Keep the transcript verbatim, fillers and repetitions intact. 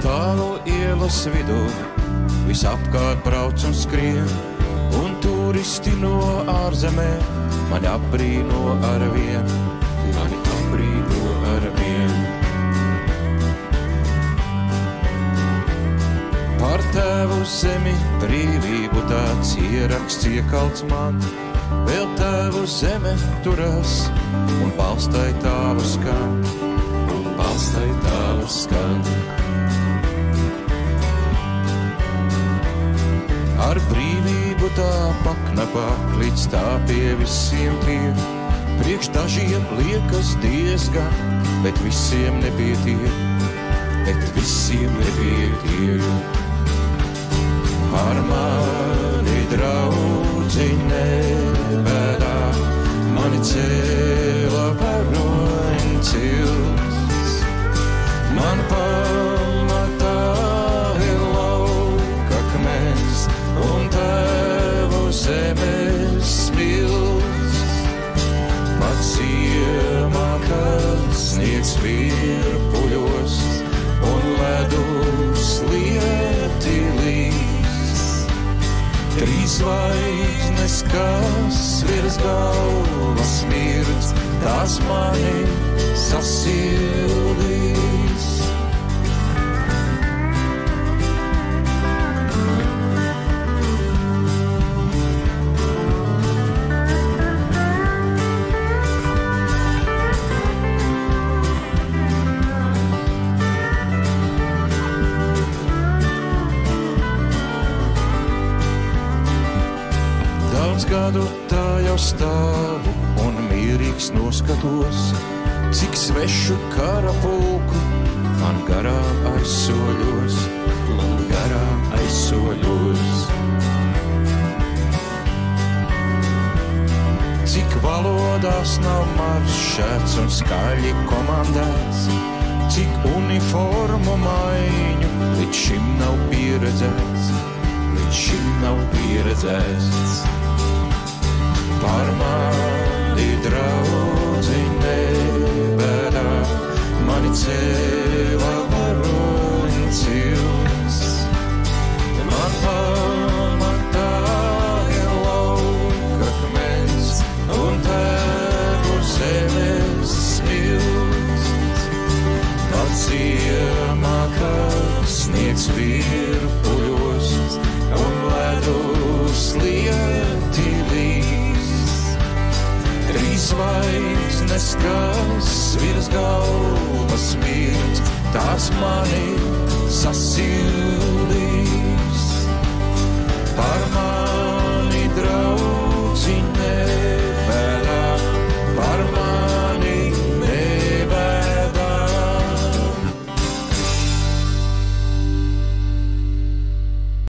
Tālu ielas vidū visapkārt brauc un skrien, un turisti no ārzemē mani apbrīno ar vien, mani apbrīno ar vien. Par tēvu zemi brīvību tāds ieraksts iekalts man, vēl tēvu zeme turas, un balstai tālu skan, un balstai tālu skan. Ar brīvību tā paknapā, līdz tā pie visiem tiek. Priekš dažiem liekas diezgan, bet visiem nepietiek, bet visiem nepietiek. Ar mani draudzi nebēdā, mani cēla varoņcils. Man pamatā ir lauka akmens, un tēvu zemes smilts. Pat ziemā, kad sniegs virpuļos, un ledus lieti līs. Trīs zvaigznes, kas virs galvas mirdz, tās mani sasildīs. Gadu tā jau stāvu un mierīgs noskatos, cik svešu kara pulku man garām aizsoļos, man garām aizsoļos. Cik valodās nav maršēts un skaļi komandēts, cik uniformu maiņu līdz šim nav pieredzēts, līdz šim nav pieredzēts. Par mani draudzi nebēdā, mani cēla varoņcils. Man pamatā ir lauka akmens, un tēvu zemes smilts. Pat ziemā, kad sniegs virpuļos, un ledus lieti līs. Trīs zvaigznes, kas virs galvas mirdz, tās mani sasildīs.